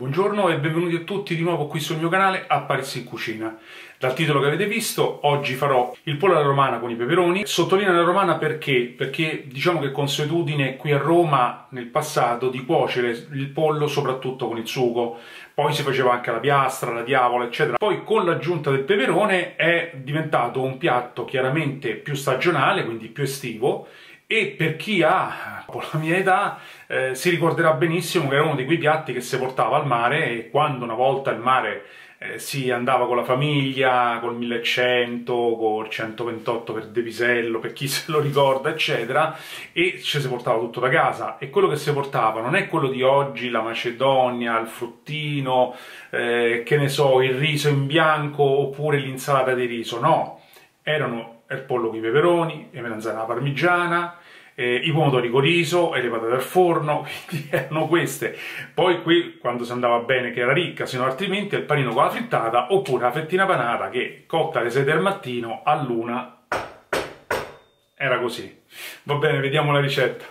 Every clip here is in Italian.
Buongiorno e benvenuti a tutti di nuovo qui sul mio canale Apparecchi in Cucina. Dal titolo che avete visto, oggi farò il pollo alla romana con i peperoni. Sottolineo alla romana perché diciamo che è consuetudine qui a Roma nel passato di cuocere il pollo soprattutto con il sugo. Poi si faceva anche la piastra, la diavola, eccetera. Poi con l'aggiunta del peperone è diventato un piatto chiaramente più stagionale, quindi più estivo. E per chi ha la mia età si ricorderà benissimo che era uno di quei piatti che si portava al mare, e quando una volta al mare si andava con la famiglia, col 1100, col 128 per De Pisello, per chi se lo ricorda, eccetera, e ci si portava tutto da casa. E quello che si portava non è quello di oggi, la macedonia, il fruttino, che ne so, il riso in bianco oppure l'insalata di riso, no. Erano il pollo con i peperoni, le melanzane alla parmigiana, i pomodori con riso e le patate al forno, quindi erano queste. Poi qui, quando si andava bene, che era ricca, se no altrimenti il panino con la frittata, oppure la fettina panata che, cotta alle 6 del mattino, all'1 era così. Va bene, vediamo la ricetta.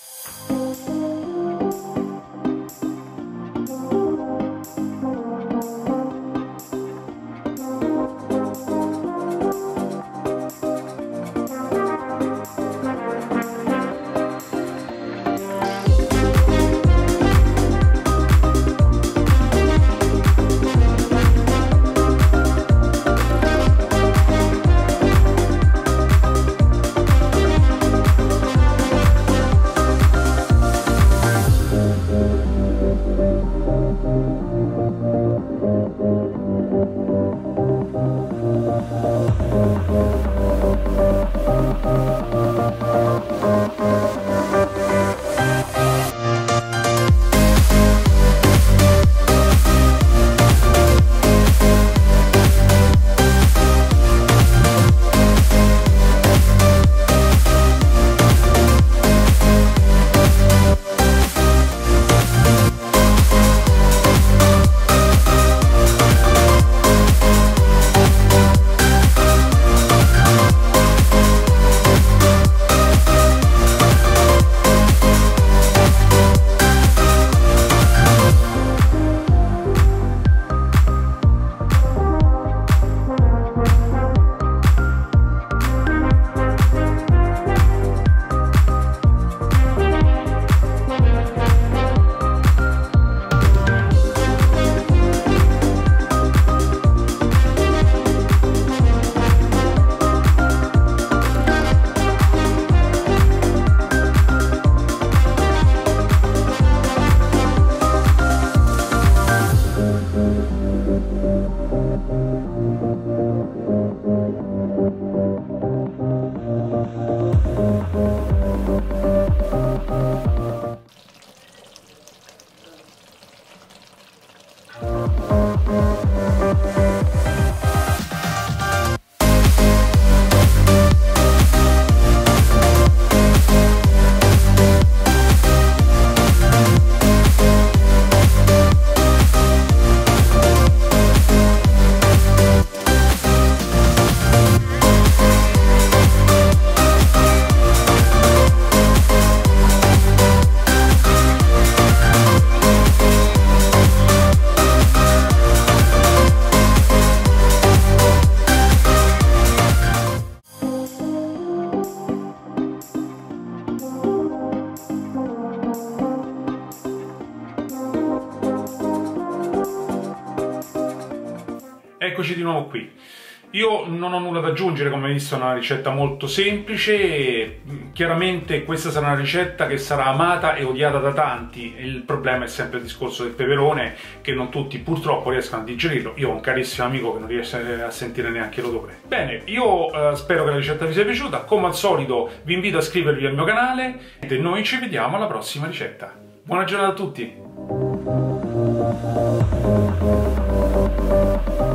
Eccoci di nuovo qui. Io non ho nulla da aggiungere, come visto è una ricetta molto semplice. Chiaramente questa sarà una ricetta che sarà amata e odiata da tanti. Il problema è sempre il discorso del peperone, che non tutti purtroppo riescono a digerirlo. Io ho un carissimo amico che non riesce a sentire neanche l'odore. Bene, io spero che la ricetta vi sia piaciuta. Come al solito vi invito a iscrivervi al mio canale e noi ci vediamo alla prossima ricetta. Buona giornata a tutti!